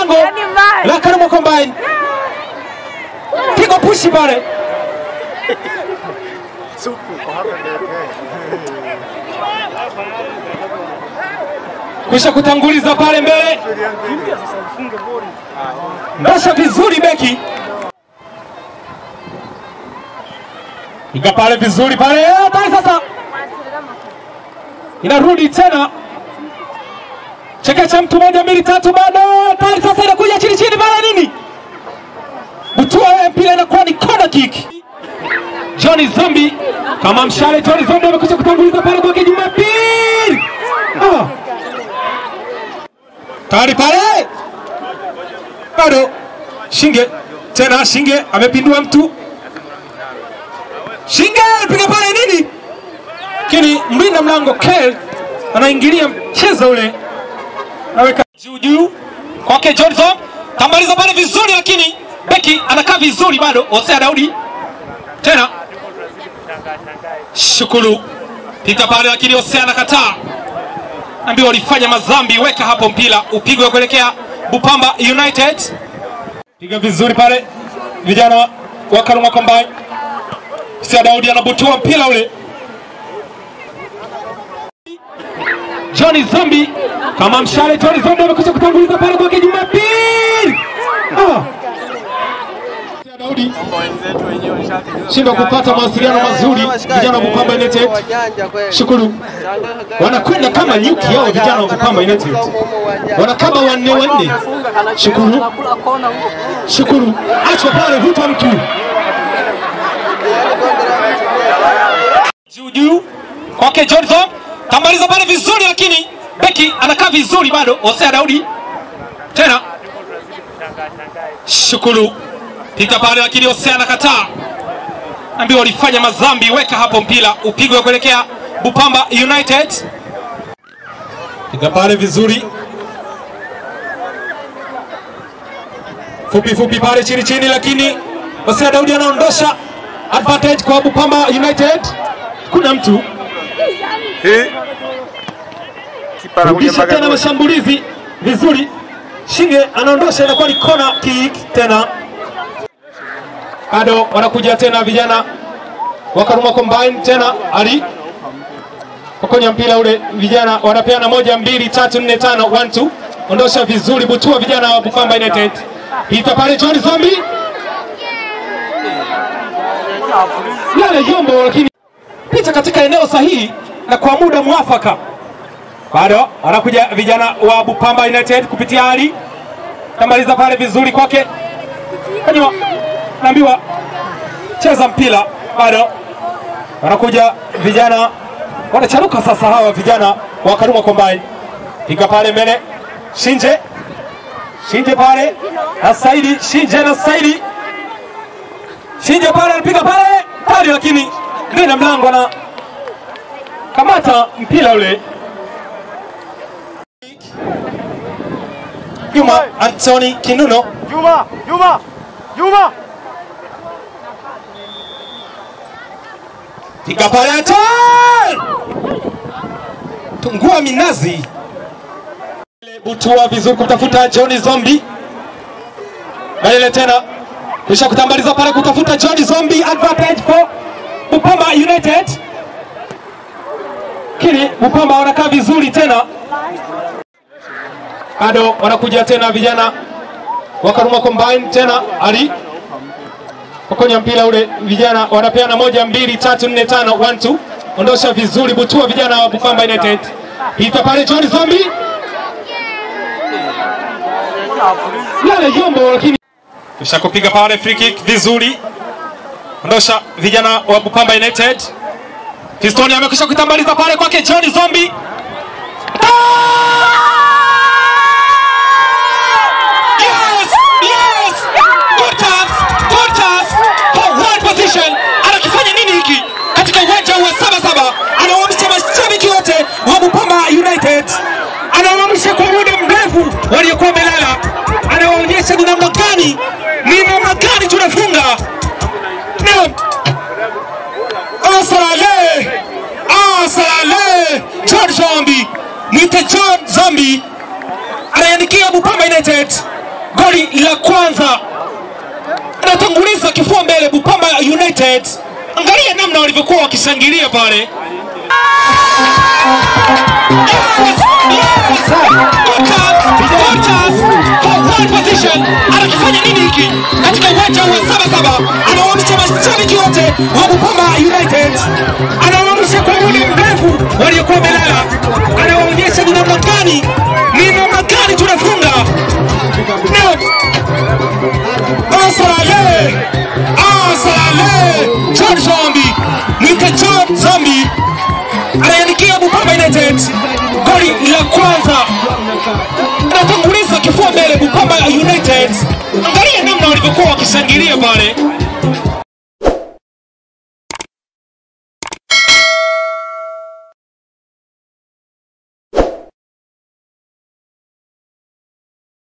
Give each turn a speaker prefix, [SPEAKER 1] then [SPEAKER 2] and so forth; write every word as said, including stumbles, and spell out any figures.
[SPEAKER 1] lango la Kharumwa Combayn. Pigo pushi pale. Kisha kutanguliza pale mbele. Ndosha vizuri beki. Piga pale vizuri pale. Hatari sasa. Inarudi tena. Chekecha mtu moja mbili tatu bado. Hatari sasa inakuja chini chini pale nini? Butua mpira inakuwa ni corner kick. Johnny Zombi kama mshale. Johnny Zombi amekuja kutanguliza pale kwa Jumapili. Ah. Tari pale. Bado Shinge tena Shinge amepindua mtu. Shinge piga pale nini? Kini mlinda mlango Kel anaingilia mchezo ule. Naweka juu juu kwake Johnson. Tambaliza pale vizuri lakini beki anakaa vizuri bado. Hosea Daudi tena Shukuru pita pale lakini Hosea anakataa. Ambao walifanya madhambi. Weka hapo mpira upigwe kuelekea Bupamba United. Piga vizuri pale vijana wa Kharumwa Combayn. Hosea Daudi anabutua mpira ule. Johnny Zombi kama mshale. Johnny Zombi amekuja kutanguliza pale kwa Jumapili. Ah. Hosea Daudi shindo kupata mawasiliano mazuri vijana wa Bupamba United. Shukuru wanakwenda kama nyuki hao vijana wa Bupamba United. Wanakaba wanne wanne. Shukuru Shukuru acha pale vuta mtu. Juu juu kwake Johnson. Tambaliza pale vizuri lakini beki anakaa vizuri bado. Hosea Daudi tena Shukuru pita pale lakini Hosea anakataa. Ambao walifanya madhambi. Weka hapo mpira upigwe kuelekea Bupamba United. Piga pale vizuri. Fupi fupi pale chini chini lakini Hosea Daudi anaondosha advantage kwa Bupamba United. Kuna mtu
[SPEAKER 2] Eh.
[SPEAKER 1] Rudisha tena mashambulizi vizuri. Shinge anaondosha inakuwa ni corner kick tena. Bado wanakuja tena vijana wa Kharumwa Combayn tena Ali. Pokonya mpira ule vijana wanapeana moja mbili tatu nne tano one two. Ondosha vizuri butua vijana wa Bupamba United. Pita pale Johnny Zombi. Yale jombo lakini pita katika eneo sahihi na kwa muda mwafaka. Bado wanakuja vijana wa Bupamba United kupitia Ali. Tamaliza pale vizuri kwake. Kanywa naambiwa cheza mpira. Bado wanakuja vijana wanacharuka sasa hawa vijana wa Kharumwa Combayn. Piga pale mbele Shinje. Shinje pale na Saidi. Shinje na Saidi. Shinje pale anapiga pale pale lakini ndio mlango na kamata mpira ule. Juma Anthony Kinuno.
[SPEAKER 2] Juma, Juma, Juma.
[SPEAKER 1] Piga pale hatari. Tungua minazi. Butua vizuri kutafuta Johnny Zombi. Baile tena. Kisha kutambaliza pale kutafuta Johnny Zombi. Advantage for Bupamba United. Kili Bupamba wanakaa vizuri tena. Bado wanakuja tena vijana wa Kharumwa Combayn tena Ali. Pokonya mpira ule vijana wanapeana moja mbili tatu nne tano one two. Ondosha vizuri butua vijana wa Bupamba United. Pita pale Johnny Zombi. Yale jombo lakini kisha kupiga pale free kick vizuri. Ondosha vijana wa Bupamba United. Pistoni amekwisha kutambaliza pale kwake Johnny Zombi. Yes! Yes! Good pass! Good pass! For one position. Anakifanya nini hiki? Katika uwanja wa saba saba. Anawaamsha mashabiki wote wa Bupamba United. Anawaamsha kwa muda mrefu waliokuwa wamelala. Anawaonyesha ni namna gani, ni namna gani tunafunga. Naam. Asalale! Asalale! John Zombi! Nite John Zombi! Anayandikia Bupamba United. Goli la kwanza anatanguliza kifua mbele Bupamba United. Angalia namna walivyokuwa wakishangilia pale. Anakifanya nini hiki katika uwanja wa saba saba? Anawaonyesha mashabiki wote wa Bupamba United, anawaonyesha kwa muda mrefu waliokuwa wamelala, anawaonyesha ni namna gani ni namna gani tunafunga. Asale Asale John Zombie Mwita John Zombie anayandikia Bupamba United goli la kwanza. Anatanguliza kifua mbele Bupamba United. Angalia namna walivyokuwa wakishangilia pale.